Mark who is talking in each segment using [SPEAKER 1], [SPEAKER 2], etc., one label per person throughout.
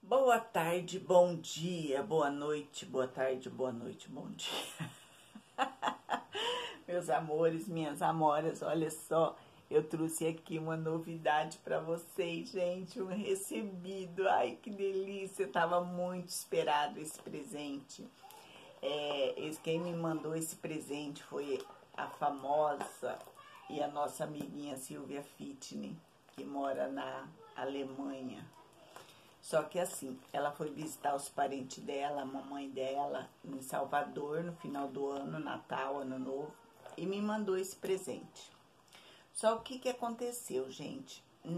[SPEAKER 1] Boa tarde, bom dia, boa noite, boa tarde, boa noite, bom dia. Meus amores, minhas amoras, olha só, eu trouxe aqui uma novidade para vocês, gente, um recebido. Ai, que delícia, tava muito esperado esse presente. Quem me mandou esse presente foi a famosa e a nossa amiguinha Silvia Fitney, que mora na Alemanha. Só que assim, ela foi visitar os parentes dela, a mamãe dela, em Salvador, no final do ano, Natal, Ano Novo, e me mandou esse presente. Só que o que aconteceu, gente?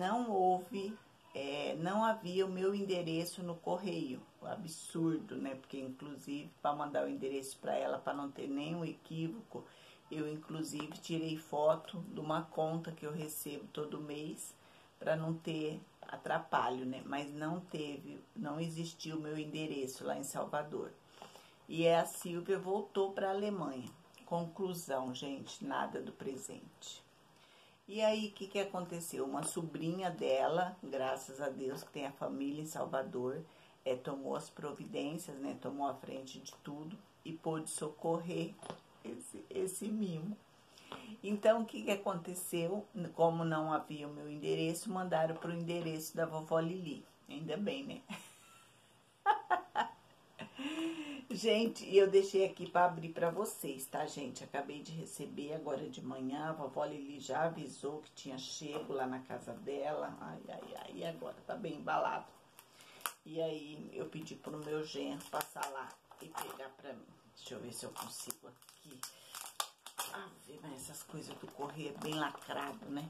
[SPEAKER 1] Não havia o meu endereço no correio. Absurdo, né? Porque, inclusive, para mandar o endereço para ela, para não ter nenhum equívoco, eu, inclusive, tirei foto de uma conta que eu recebo todo mês, para não ter atrapalho, né? Mas não existiu o meu endereço lá em Salvador. E a Silvia voltou para a Alemanha. Conclusão, gente, nada do presente. E aí, o que aconteceu? Uma sobrinha dela, graças a Deus, que tem a família em Salvador, tomou as providências, né? Tomou a frente de tudo e pôde socorrer esse mimo. Então, o que aconteceu? Como não havia o meu endereço, mandaram para o endereço da vovó Lili. Ainda bem, né? Gente, eu deixei aqui para abrir para vocês, tá, gente? Acabei de receber agora de manhã. A vovó Lili já avisou que tinha chego lá na casa dela. Ai, ai, ai, e agora tá bem embalado. E aí, eu pedi pro meu genro passar lá e pegar para mim. Deixa eu ver se eu consigo aqui. Mas essas coisas do correio é bem lacrado, né?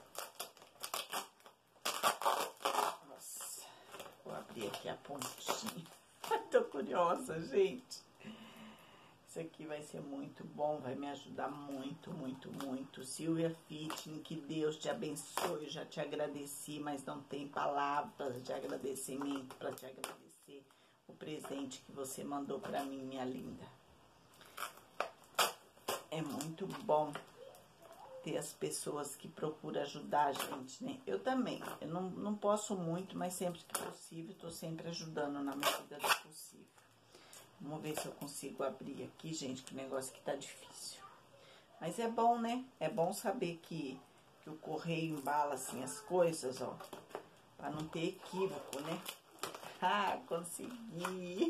[SPEAKER 1] Nossa, vou abrir aqui a pontinha. Tô curiosa, gente. Isso aqui vai ser muito bom, vai me ajudar muito, muito, muito. Silvia Fitney, que Deus te abençoe. Eu já te agradeci, mas não tem palavras de agradecimento para te agradecer o presente que você mandou para mim, minha linda. É muito bom ter as pessoas que procuram ajudar a gente, né? Eu também, eu não posso muito, mas sempre que possível, tô sempre ajudando na medida do possível. Vamos ver se eu consigo abrir aqui, gente, que o negócio aqui tá difícil. Mas é bom, né? É bom saber que o correio embala assim as coisas, ó, pra não ter equívoco, né? Ah, consegui!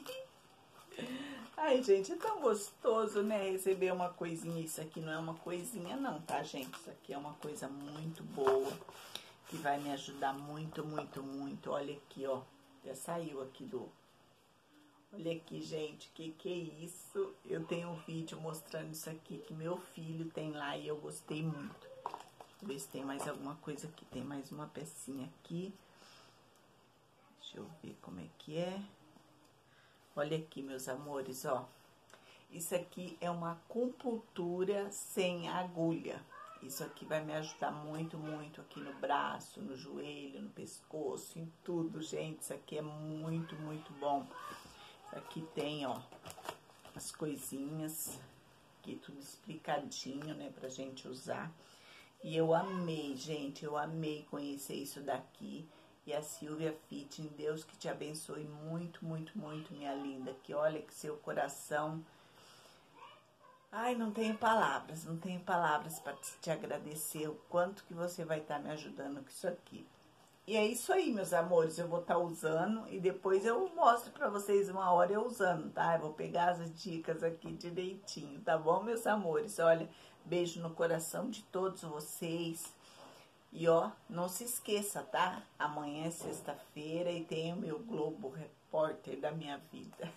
[SPEAKER 1] Ai, gente, é tão gostoso, né, receber uma coisinha. Isso aqui não é uma coisinha não, tá, gente? Isso aqui é uma coisa muito boa, que vai me ajudar muito, muito, muito. Olha aqui, ó, já saiu aqui do... Olha aqui, gente, que é isso? Eu tenho um vídeo mostrando isso aqui, que meu filho tem lá e eu gostei muito. Deixa eu ver se tem mais alguma coisa aqui. Tem mais uma pecinha aqui. Deixa eu ver como é que é. Olha aqui, meus amores, ó. Isso aqui é uma acupuntura sem agulha. Isso aqui vai me ajudar muito, muito aqui no braço, no joelho, no pescoço, em tudo, gente. Isso aqui é muito, muito bom. Isso aqui tem, ó, as coisinhas, aqui tudo explicadinho, né, pra gente usar. E eu amei, gente, eu amei conhecer isso daqui. E a Silvia Fitney, Deus que te abençoe muito, muito, muito, minha linda. Que olha que seu coração... Ai, não tenho palavras para te agradecer o quanto que você vai estar me ajudando com isso aqui. E é isso aí, meus amores, eu vou estar usando e depois eu mostro para vocês uma hora eu usando, tá? Eu vou pegar as dicas aqui direitinho, tá bom, meus amores? Olha, beijo no coração de todos vocês. E ó, não se esqueça, tá? Amanhã é sexta-feira e tem o meu Globo Repórter da minha vida.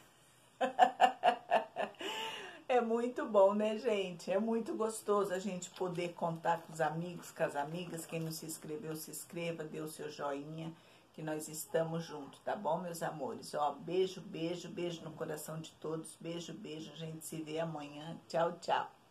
[SPEAKER 1] É muito bom, né, gente? É muito gostoso a gente poder contar com os amigos, com as amigas. Quem não se inscreveu, se inscreva, dê o seu joinha, que nós estamos juntos, tá bom, meus amores? Ó, beijo, beijo, beijo no coração de todos. Beijo, beijo. A gente se vê amanhã. Tchau, tchau.